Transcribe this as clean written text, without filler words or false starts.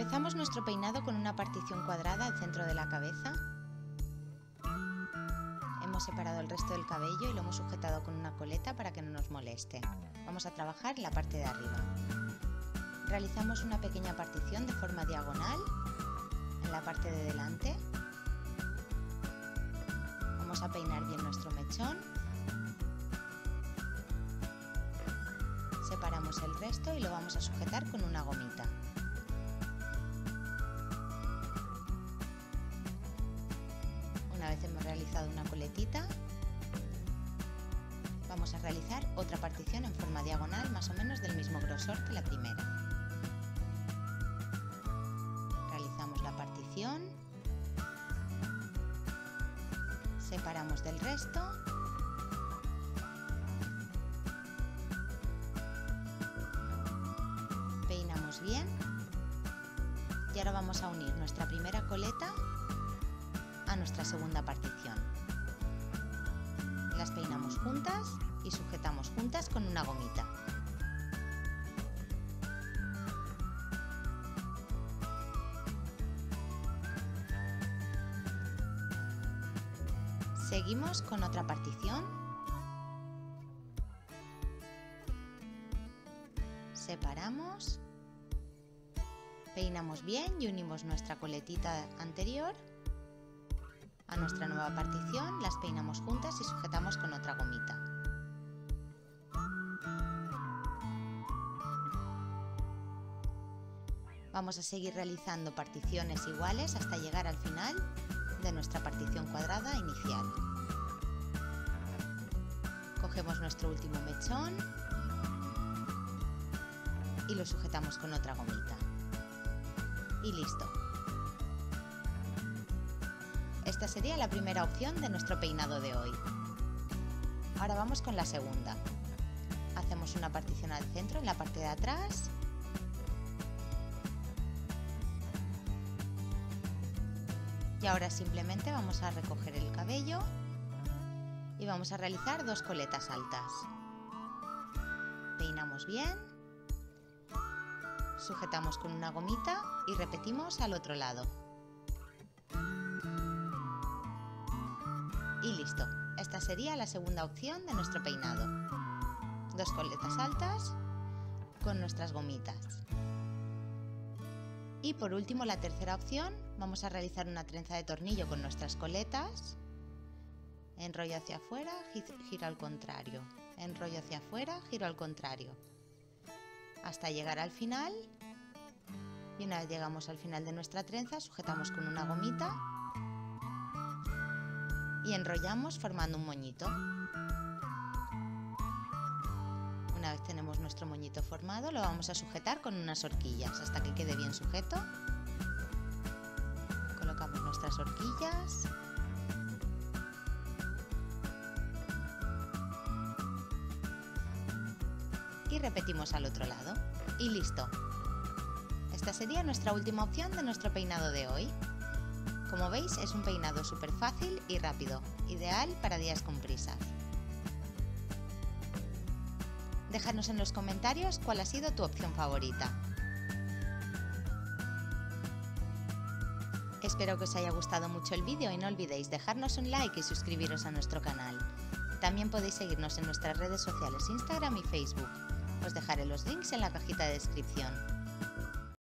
Empezamos nuestro peinado con una partición cuadrada al centro de la cabeza. Hemos separado el resto del cabello y lo hemos sujetado con una coleta para que no nos moleste. Vamos a trabajar la parte de arriba. Realizamos una pequeña partición de forma diagonal en la parte de delante. Vamos a peinar bien nuestro mechón. Separamos el resto y lo vamos a sujetar con una gomita. Una vez hemos realizado una coletita, vamos a realizar otra partición en forma diagonal, más o menos del mismo grosor que la primera. Realizamos la partición, separamos del resto peinamos bien y ahora vamos a unir nuestra primera coleta a nuestra segunda partición. Las peinamos juntas y sujetamos juntas con una gomita. Seguimos con otra partición. Separamos, peinamos bien y unimos nuestra coletita anterior a nuestra nueva partición, las peinamos juntas y sujetamos con otra gomita. Vamos a seguir realizando particiones iguales hasta llegar al final de nuestra partición cuadrada inicial. Cogemos nuestro último mechón y lo sujetamos con otra gomita. Y listo. Esta sería la primera opción de nuestro peinado de hoy. Ahora vamos con la segunda. Hacemos una partición al centro en la parte de atrás. Y ahora simplemente vamos a recoger el cabello y vamos a realizar dos coletas altas. Peinamos bien, sujetamos con una gomita y repetimos al otro lado. Y listo, esta sería la segunda opción de nuestro peinado. Dos coletas altas con nuestras gomitas. Y por último, la tercera opción, vamos a realizar una trenza de tornillo con nuestras coletas. Enrollo hacia afuera, giro al contrario. Enrollo hacia afuera, giro al contrario. Hasta llegar al final. Y una vez llegamos al final de nuestra trenza, sujetamos con una gomita y enrollamos formando un moñito. Una vez tenemos nuestro moñito formado, lo vamos a sujetar con unas horquillas hasta que quede bien sujeto. Colocamos nuestras horquillas. Y repetimos al otro lado. Y listo. Esta sería nuestra última opción de nuestro peinado de hoy. Como veis, es un peinado súper fácil y rápido, ideal para días con prisas. Déjanos en los comentarios cuál ha sido tu opción favorita. Espero que os haya gustado mucho el vídeo y no olvidéis dejarnos un like y suscribiros a nuestro canal. También podéis seguirnos en nuestras redes sociales Instagram y Facebook. Os dejaré los links en la cajita de descripción.